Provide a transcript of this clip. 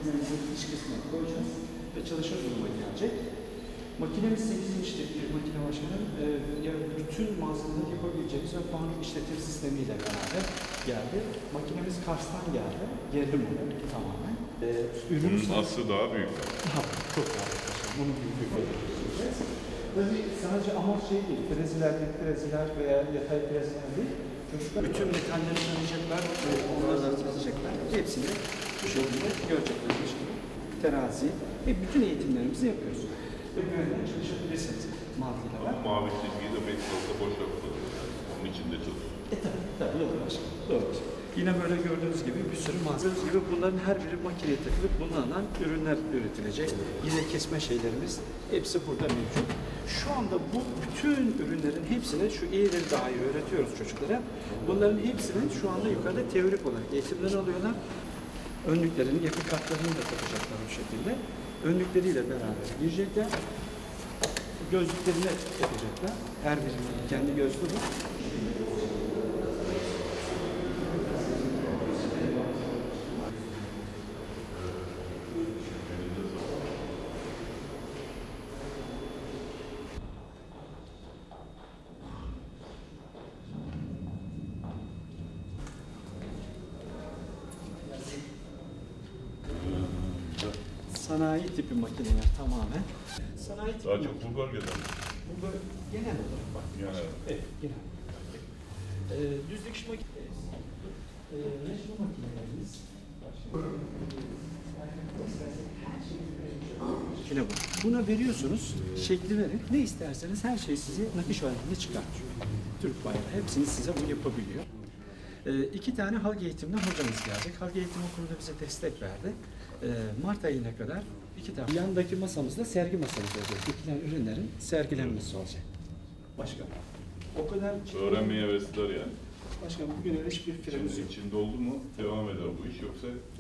makinemizin iç kısmına koyacağız ve çalışır duruma gelecek. Makinemiz 8 inçlik bir makine başkanım. Bütün malzemeleri yapabileceğimiz ve puanlık işletim sistemiyle beraber geldi. Makinemiz Kars'tan geldi. Yerli model tamamen. Bunun aslı daha büyük. Çok daha büyük. Bunun büyük olacağız. Tabii sadece amaç şey değil, freziler veya yatay freziler değil. Çocuklar bütün metalleri tanıyacaklar, onları tanıyacaklar. Hepsini bu şekilde görecekler. Terazi ve bütün eğitimlerimizi yapıyoruz. Ve güvenle çalışabilirsiniz mantığıyla. Mavi çizgiyi de metrolda boş yapılır. Onun içinde çalışıyor. Tabii doğru başkanım. Doğru. Yine böyle gördüğünüz gibi bir sürü malzeme. Gördüğünüz gibi bunların her biri makineye takılıp bunlardan ürünler üretilecek. Yine kesme şeylerimiz hepsi burada mevcut. Şu anda bu bütün ürünlerin hepsini şu eğileri dahi öğretiyoruz çocuklara. Bunların hepsinin şu anda yukarıda teorik olarak eğitimleri alıyorlar. Önlüklerini, yakın kartlarını da takacaklar bu şekilde. Önlükleriyle beraber girecekler. Gözlüklerini yapacaklar. Her birinin kendi gözlüğü var. Sanayi tipi makineler tamamen. Sanayi tipi Daha çok bu bölgede. Bu genel olarak bak. Genel. Evet, genel. Düz dikiş makinesi. Reşme makinelerimiz. Yine bu. Buna veriyorsunuz, şekli verin. Ne isterseniz her şey size nakış halinde çıkartıyor. Türk bayrağı. Hepsini size bu yapabiliyor. 2 tane halk eğitimden hocamız gelecek. Halk eğitim okulunda bize destek verdi. Mart ayına kadar 2 tane. Yandaki masamızda sergi masamız olacak. Dikilen ürünlerin sergilenmesi olacak. Başka. O kadar... Öğrenmeye hevesliler yani. Başka bugün öyle hiçbir firmamız yok. İçinde oldu mu devam eder bu iş yoksa